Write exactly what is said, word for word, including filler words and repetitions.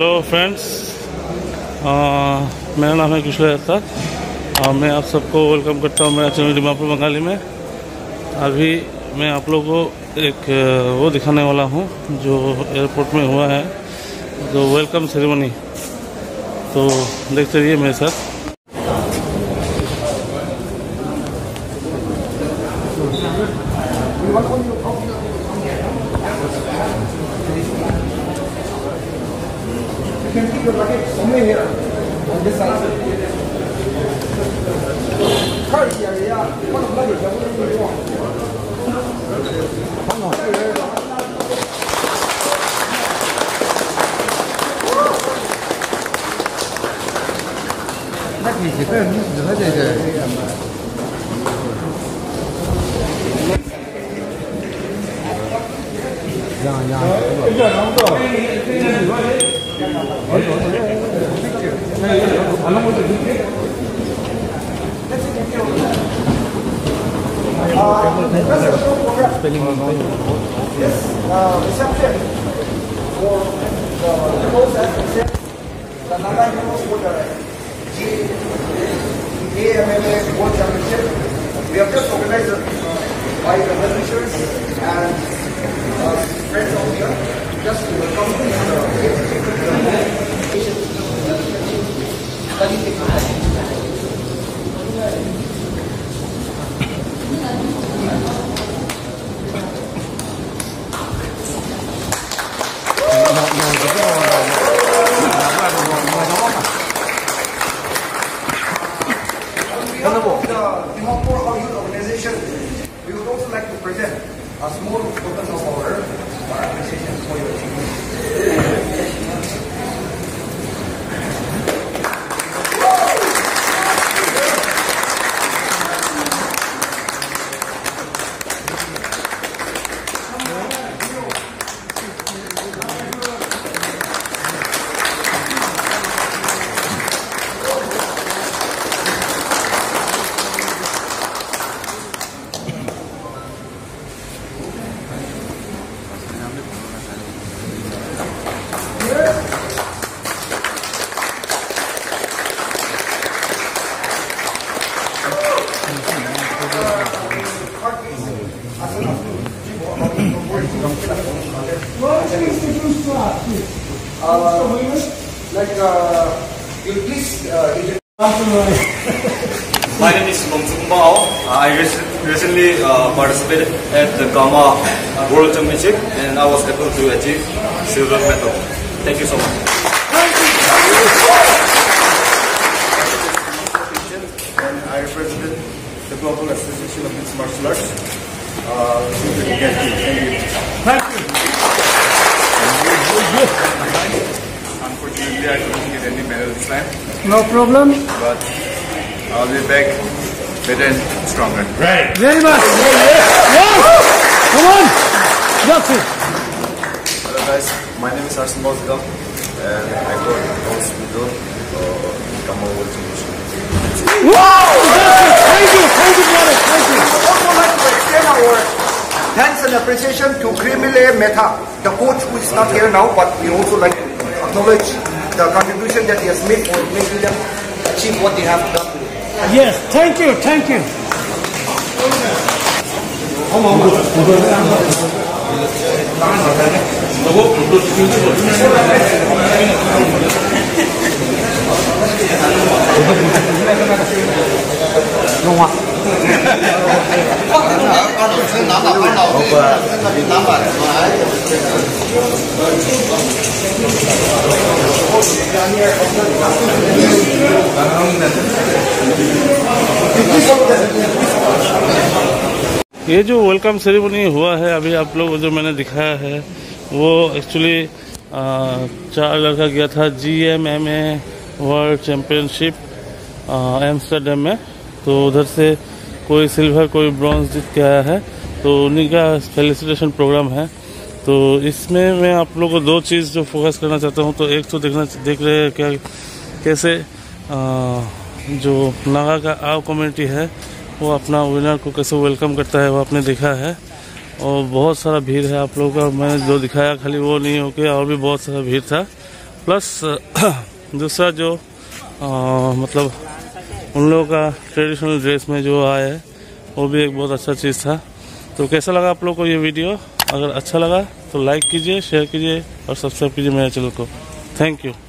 Hello friends, मेरा नाम है कुशल। मैं आप सबको वेलकम करता हूँ मेरा चैनल डिमापुर बंगाली में। अभी मैं आप लोगों को एक वो दिखाने वाला हूँ जो एयरपोर्ट में हुआ है, जो वेलकम सेरेमनी। तो देखते रहिए मेरे साथ। You can keep your luggage somewhere here on this side. Car here, yeah. One of luggage, whatever you want. Hang on. Lucky, you can use the luggage. Yeah, yeah. This uh, reception for the host and reception, the Naga G M M A World Championship. We have just organized it by the well-wishers and uh, friends out here, just to welcome the Dimapur organization. We would also like to present a small token of our appreciation for your achievement. Uh, like, uh, you please uh, My name is Memento. I recently uh, participated at the GMMA World Championship and I was able to achieve silver medal. Thank you so much. And I represented the Global Association of Mixed Martial Arts. Uh, Thank you. Thank you. Unfortunately, I couldn't get any medal this time. no problem. But I'll be back better and stronger. Right. Very much. Yes. Come on. That's it. Hello guys, my name is Arsen Bozgam and I got bronze medal for GMMA World Championship. Wow. That's it. Thank you. Thank you, brother. Thank you. I would also like to extend our thanks and appreciation to Krimile Mehta, the coach who is not here now, but we also like to acknowledge the contribution that he has made for making them achieve what they have done today. Yes. Thank you. Thank you. ये जो welcome ceremony हुआ है अभी आप लोग जो मैंने दिखाया है वो एक्चुअली चार लड़का गया था G M M A world championship Amsterdam में। तो उधर से कोई सिल्वर कोई ब्रॉन्ज जीत के आया है, तो उन्हीं का फेलिसिटेशन प्रोग्राम है। तो इसमें मैं आप लोगों को दो चीज़ जो फोकस करना चाहता हूँ। तो एक तो देखना देख रहे हैं क्या कैसे आ, जो नागा का आव कम्युनिटी है वो अपना विनर को कैसे वेलकम करता है वो आपने देखा है। और बहुत सारा भीड़ है आप लोगों का, मैंने जो दिखाया खाली वो नहीं हो के और भी बहुत सारा भीड़ था। प्लस दूसरा जो आ, मतलब उन लोगों का ट्रेडिशनल ड्रेस में जो आया है वो भी एक बहुत अच्छा चीज़ था। तो कैसा लगा आप लोग को ये वीडियो? अगर अच्छा लगा तो लाइक कीजिए, शेयर कीजिए और सब्सक्राइब कीजिए मेरे चैनल को। Thank you.